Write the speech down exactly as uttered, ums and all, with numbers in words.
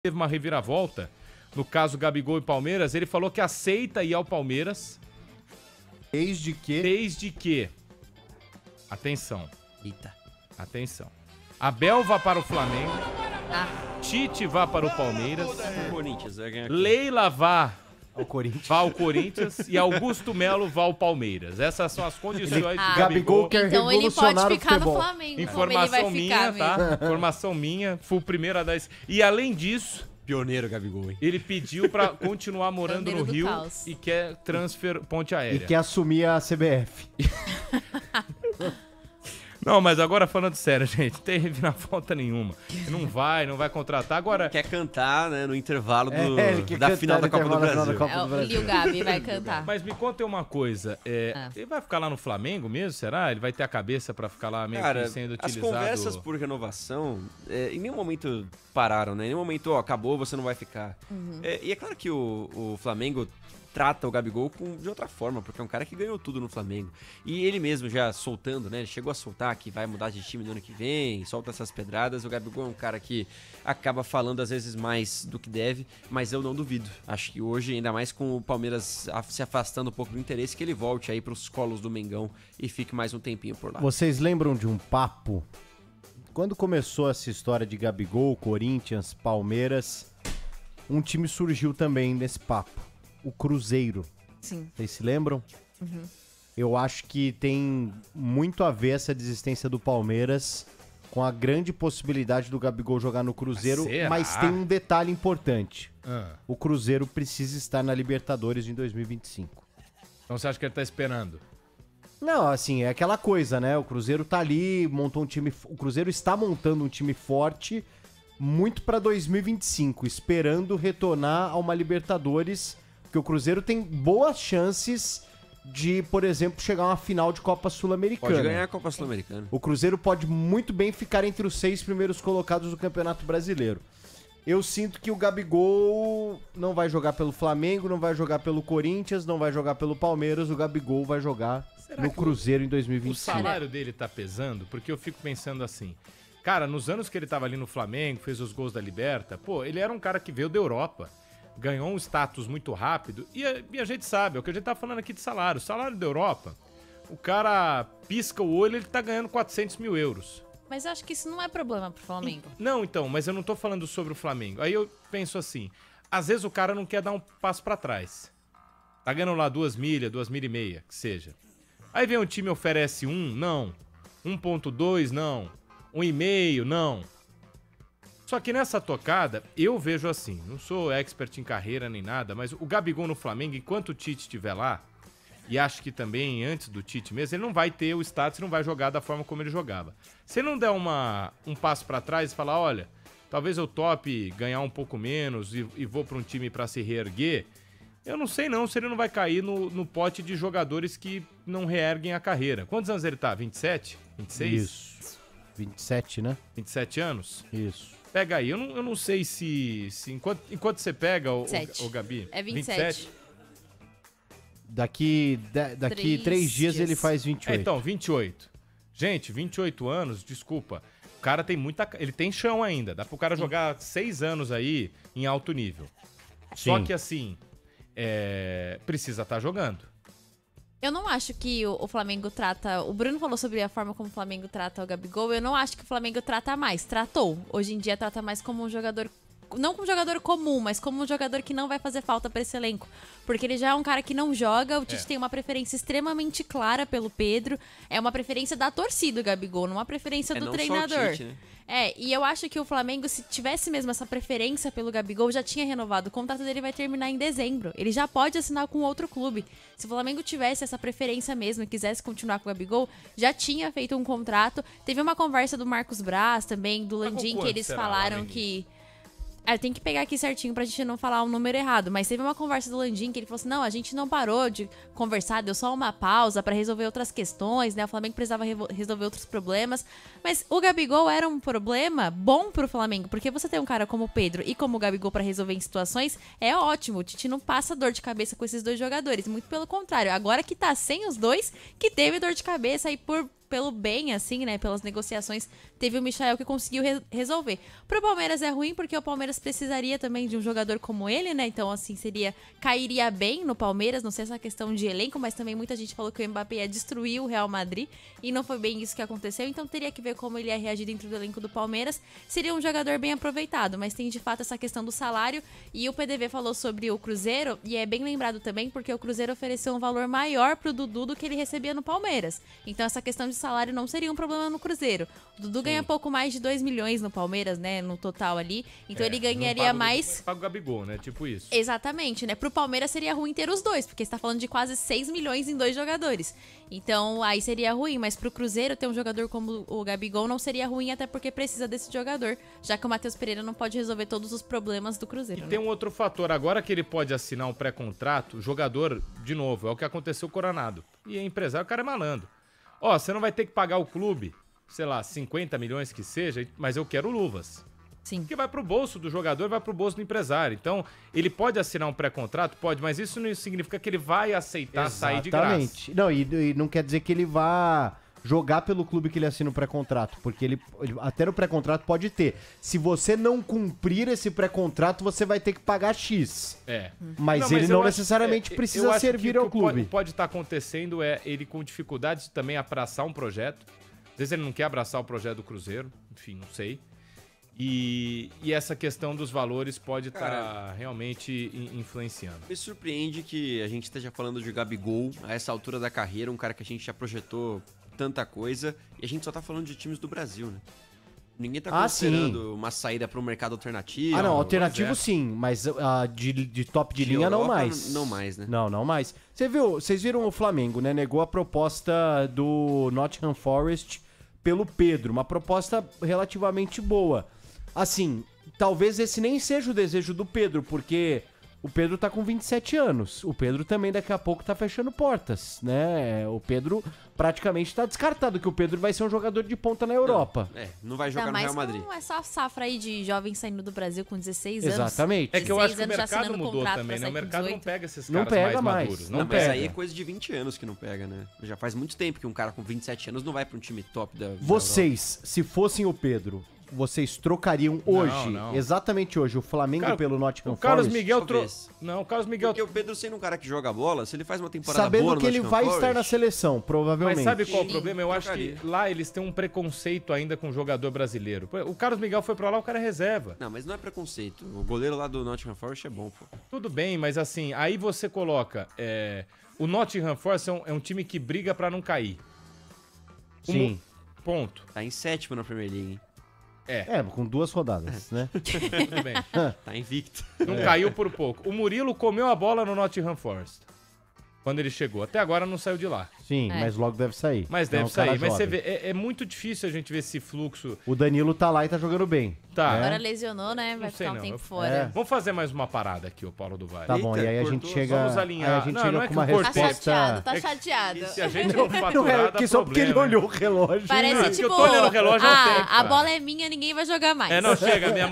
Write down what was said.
teve uma reviravolta, no caso Gabigol e Palmeiras, ele falou que aceita ir ao Palmeiras. Desde que... Desde que... Atenção. Eita. Atenção. Abel vá para o Flamengo. Ah. Tite vá para o Palmeiras. O Corinthians vai ganhar aqui. Leila vá ao Corinthians. Vá ao Corinthians e Augusto Melo vá ao Palmeiras. Essas são as condições ele, do ah, Gabigol. Gabigol quer então ele pode ficar no, no Flamengo. Informação ele minha, ficar, tá? Informação minha. Fui o primeiro a dar isso. E além disso... Pioneiro Gabigol, hein? Ele pediu pra continuar morando Pioneiro no Rio caos. e quer transfer ponte aérea. E quer assumir a C B F. Não, mas agora falando sério, gente, não tem reviravolta nenhuma. Não vai, não vai contratar. Agora... Quer cantar, né, no intervalo do, é, da final da Copa do Brasil. Copa é, do Brasil. E o Gabi vai cantar. Mas me conta uma coisa, é, ah. ele vai ficar lá no Flamengo mesmo, será? Ele vai ter a cabeça pra ficar lá meio Cara, que sendo as utilizado? As conversas por renovação, é, em nenhum momento pararam, né? Em nenhum momento, ó, acabou, você não vai ficar. Uhum. É, e é claro que o, o Flamengo trata o Gabigol com, de outra forma, porque é um cara que ganhou tudo no Flamengo. E ele mesmo já soltando, né? Ele chegou a soltar que vai mudar de time no ano que vem, solta essas pedradas. O Gabigol é um cara que acaba falando às vezes mais do que deve, mas eu não duvido. Acho que hoje, ainda mais com o Palmeiras se afastando um pouco do interesse, que ele volte aí pros colos do Mengão e fique mais um tempinho por lá. Vocês lembram de um papo? Quando começou essa história de Gabigol, Corinthians, Palmeiras, um time surgiu também nesse papo. O Cruzeiro. Sim. Vocês se lembram? Uhum. Eu acho que tem muito a ver essa desistência do Palmeiras com a grande possibilidade do Gabigol jogar no Cruzeiro, Será? Mas tem um detalhe importante. Ah. O Cruzeiro precisa estar na Libertadores em dois mil e vinte e cinco. Então você acha que ele tá esperando? Não, assim, é aquela coisa, né? O Cruzeiro tá ali, montou um time... O Cruzeiro está montando um time forte muito para dois mil e vinte e cinco, esperando retornar a uma Libertadores... Porque o Cruzeiro tem boas chances de, por exemplo, chegar a uma final de Copa Sul-Americana. Pode ganhar a Copa Sul-Americana. O Cruzeiro pode muito bem ficar entre os seis primeiros colocados do Campeonato Brasileiro. Eu sinto que o Gabigol não vai jogar pelo Flamengo, não vai jogar pelo Corinthians, não vai jogar pelo Palmeiras. O Gabigol vai jogar Será no Cruzeiro o, em dois mil e vinte e cinco. O salário dele tá pesando? Porque eu fico pensando assim... Cara, nos anos que ele tava ali no Flamengo, fez os gols da Liberta, pô, ele era um cara que veio da Europa. Ganhou um status muito rápido e a, e a gente sabe, é o que a gente tá falando aqui de salário. O salário da Europa, o cara pisca o olho, ele tá ganhando quatrocentos mil euros. Mas eu acho que isso não é problema pro Flamengo. E, não, então, mas eu não tô falando sobre o Flamengo. Aí eu penso assim, às vezes o cara não quer dar um passo pra trás. Tá ganhando lá duas milhas, duas milhas e meia, que seja. Aí vem um time e oferece um, não. um ponto dois, não. um e meio, não. Só que nessa tocada, eu vejo assim, não sou expert em carreira nem nada, mas o Gabigol no Flamengo, enquanto o Tite estiver lá, e acho que também antes do Tite mesmo, ele não vai ter o status, não vai jogar da forma como ele jogava. Se ele não der uma, um passo pra trás e falar, olha, talvez eu tope ganhar um pouco menos e, e vou pra um time pra se reerguer, eu não sei não se ele não vai cair no, no pote de jogadores que não reerguem a carreira. Quantos anos ele tá? vinte e sete? vinte e seis? Isso. vinte e sete, né? vinte e sete anos? Isso. Pega aí, eu não, eu não sei se, se enquanto, enquanto você pega, o, o, o Gabi... É vinte e sete. vinte e sete? Daqui, da, daqui três, três dias, dias ele faz vinte e oito. É, então, vinte e oito. Gente, vinte e oito anos, desculpa, o cara tem muita... Ele tem chão ainda, dá pro cara Sim. jogar seis anos aí em alto nível. Sim. Só que assim, é, precisa estar tá jogando. Eu não acho que o, o Flamengo trata... O Bruno falou sobre a forma como o Flamengo trata o Gabigol. Eu não acho que o Flamengo trata mais. Tratou. Hoje em dia trata mais como um jogador... Não como um jogador comum, mas como um jogador que não vai fazer falta pra esse elenco. Porque ele já é um cara que não joga. O Tite é. tem uma preferência extremamente clara pelo Pedro. É uma preferência da torcida, o Gabigol, não uma preferência é do não treinador. Só o Tite, né? É, e eu acho que o Flamengo, se tivesse mesmo essa preferência pelo Gabigol, já tinha renovado. O contrato dele vai terminar em dezembro. Ele já pode assinar com outro clube. Se o Flamengo tivesse essa preferência mesmo e quisesse continuar com o Gabigol, já tinha feito um contrato. Teve uma conversa do Marcos Braz também, do Landim, que eles falaram que... É, tem que pegar aqui certinho pra gente não falar o número errado, mas teve uma conversa do Landim que ele falou assim, não, a gente não parou de conversar, deu só uma pausa pra resolver outras questões, né, o Flamengo precisava resolver outros problemas, mas o Gabigol era um problema bom pro Flamengo, porque você tem um cara como o Pedro e como o Gabigol pra resolver em situações, é ótimo, o Tite não passa dor de cabeça com esses dois jogadores, muito pelo contrário, agora que tá sem os dois, que teve dor de cabeça aí por pelo bem, assim, né? Pelas negociações, teve o Michael que conseguiu re resolver. Pro Palmeiras é ruim, porque o Palmeiras precisaria também de um jogador como ele, né? Então, assim, seria... Cairia bem no Palmeiras, não sei essa questão de elenco, mas também muita gente falou que o Mbappé ia destruir o Real Madrid, e não foi bem isso que aconteceu, então teria que ver como ele ia reagir dentro do elenco do Palmeiras. Seria um jogador bem aproveitado, mas tem de fato essa questão do salário, e o P D V falou sobre o Cruzeiro, e é bem lembrado também, porque o Cruzeiro ofereceu um valor maior pro Dudu do que ele recebia no Palmeiras. Então essa questão de salário não seria um problema no Cruzeiro. O Dudu Sim. ganha pouco mais de dois milhões no Palmeiras, né, no total ali, então é, ele ganharia mais... Paga o Gabigol, né, tipo isso. Exatamente, né, pro Palmeiras seria ruim ter os dois, porque você tá falando de quase seis milhões em dois jogadores. Então aí seria ruim, mas pro Cruzeiro ter um jogador como o Gabigol não seria ruim, até porque precisa desse jogador, já que o Matheus Pereira não pode resolver todos os problemas do Cruzeiro. E né? tem um outro fator, agora que ele pode assinar um pré-contrato, o jogador, de novo, é o que aconteceu com o Coronado. E é empresário, o cara é malandro. Ó, você não vai ter que pagar o clube, sei lá, cinquenta milhões que seja, mas eu quero luvas. Sim. Porque vai pro bolso do jogador, vai pro bolso do empresário. Então, ele pode assinar um pré-contrato? Pode, mas isso não significa que ele vai aceitar Exatamente. sair de graça. Exatamente. Não, e, e não quer dizer que ele vá jogar pelo clube que ele assina o pré-contrato, porque ele, ele até no pré-contrato pode ter. Se você não cumprir esse pré-contrato, você vai ter que pagar X. É. Mas, não, mas ele não necessariamente acho, é, precisa servir ao clube. O que pode estar acontecendo é ele com dificuldade de também abraçar um projeto. Às vezes ele não quer abraçar o projeto do Cruzeiro, enfim, não sei. E, e essa questão dos valores pode estar tá realmente influenciando. Me surpreende que a gente esteja falando de Gabigol a essa altura da carreira, um cara que a gente já projetou tanta coisa, e a gente só tá falando de times do Brasil, né? Ninguém tá ah, considerando sim. uma saída para um mercado alternativo. Ah, não, alternativo é. sim, mas uh, de, de top de, de linha Europa, não mais. Não mais, né? Não, não mais. Você viu, vocês viram o Flamengo, né? Negou a proposta do Nottingham Forest pelo Pedro, uma proposta relativamente boa. Assim, talvez esse nem seja o desejo do Pedro, porque o Pedro tá com vinte e sete anos. O Pedro também daqui a pouco tá fechando portas, né? O Pedro praticamente tá descartado que o Pedro vai ser um jogador de ponta na Europa. Não, é, não vai jogar tá, no Real Madrid. Não é só a safra aí de jovens saindo do Brasil com dezesseis anos. Exatamente. É que eu acho que o mercado mudou também, né? O mercado não pega esses caras não pega mais, mais maduros. Não, não pega. Mas aí é coisa de vinte anos que não pega, né? Já faz muito tempo que um cara com vinte e sete anos não vai pra um time top da, da Vocês, Europa. Se fossem o Pedro, vocês trocariam hoje, não, não. exatamente hoje, o Flamengo cara, pelo Nottingham o Carlos Forest? Miguel trouxe. Não, o Carlos Miguel. Porque o Pedro sendo um cara que joga bola, se ele faz uma temporada Sabendo boa no que ele Nottingham vai Forest, estar na seleção, provavelmente. Mas sabe qual é o problema? Eu trocaria. acho que lá eles têm um preconceito ainda com o jogador brasileiro. O Carlos Miguel foi pra lá, o cara é reserva. Não, mas não é preconceito. O goleiro lá do Nottingham Forest é bom, pô. Tudo bem, mas assim, aí você coloca. É, o Nottingham Forest é um, é um time que briga pra não cair. Sim. Um, ponto. Tá em sétimo na Premier League, hein? É. É, com duas rodadas, né? Tudo bem. Tá invicto. Não é. Caiu por pouco. O Murilo comeu a bola no Nottingham Forest. Quando ele chegou. Até agora não saiu de lá. Sim, é. mas logo deve sair. Mas é deve um sair. Mas jovem. você vê, é, é muito difícil a gente ver esse fluxo. O Danilo tá lá e tá jogando bem. Tá. Agora lesionou, né? Vai Não sei ficar um não. tempo Eu- fora. É. Vamos fazer mais uma parada aqui, o Paulo do Vale. Tá bom, Eita, e aí a gente cortou, chega, vamos alinhar. aí a gente Não, chega não é com que uma eu Tá cortei. resposta... chateado, tá É que- chateado. E se a gente não faturar, Não é dá que só porque ele problema. olhou o relógio. Parece Não, é tipo, que eu tô olhando o relógio há um ah, tempo, a cara. bola é minha, ninguém vai jogar mais. É, não, chega. Minha